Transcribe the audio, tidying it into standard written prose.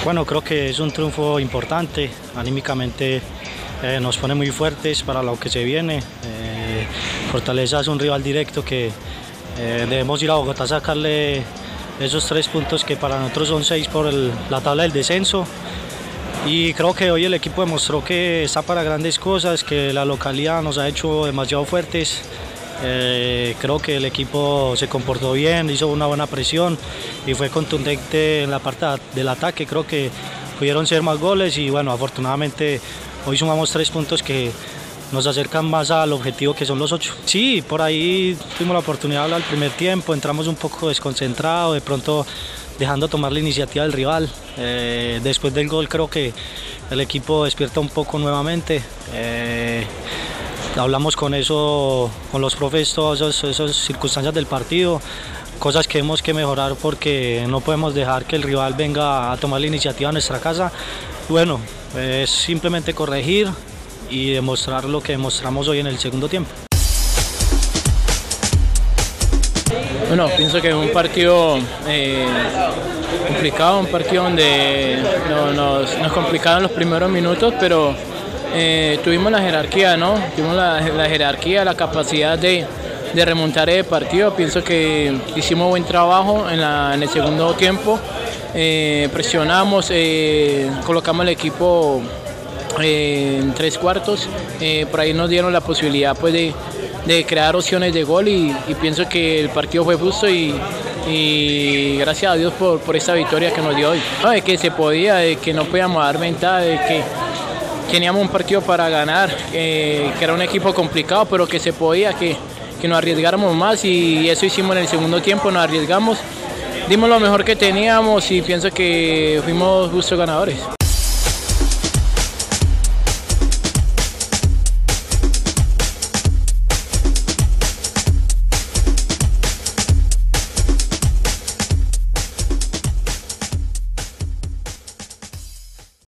Bueno, creo que es un triunfo importante, anímicamente nos pone muy fuertes para lo que se viene. Fortaleza es un rival directo que debemos ir a Bogotá a sacarle esos 3 puntos que para nosotros son 6 por la tabla del descenso. Y creo que hoy el equipo demostró que está para grandes cosas, que la localidad nos ha hecho demasiado fuertes. Creo que el equipo se comportó bien, hizo una buena presión y fue contundente en la parte del ataque. Creo que pudieron ser más goles y bueno, afortunadamente hoy sumamos 3 puntos que nos acercan más al objetivo que son los 8. Sí, por ahí tuvimos la oportunidad de hablar al primer tiempo, entramos un poco desconcentrados, de pronto dejando tomar la iniciativa del rival. Después del gol creo que el equipo despierta un poco nuevamente. Hablamos con los profes, todas esas circunstancias del partido, cosas que hemos que mejorar porque no podemos dejar que el rival venga a tomar la iniciativa en nuestra casa. Bueno, es simplemente corregir y demostrar lo que demostramos hoy en el segundo tiempo. Bueno, pienso que es un partido complicado, un partido donde nos complicaron los primeros minutos, pero tuvimos la jerarquía, ¿no? Tuvimos la jerarquía, la capacidad de remontar el partido. Pienso que hicimos buen trabajo en el segundo tiempo, presionamos, colocamos el equipo en 3 cuartos, por ahí nos dieron la posibilidad pues, de crear opciones de gol y pienso que el partido fue justo y gracias a Dios por esta victoria que nos dio hoy. No, de que se podía, de que no podíamos dar ventaja, de que teníamos un partido para ganar, que era un equipo complicado, pero que se podía, que nos arriesgáramos más y eso hicimos en el segundo tiempo, nos arriesgamos, dimos lo mejor que teníamos y pienso que fuimos justos ganadores.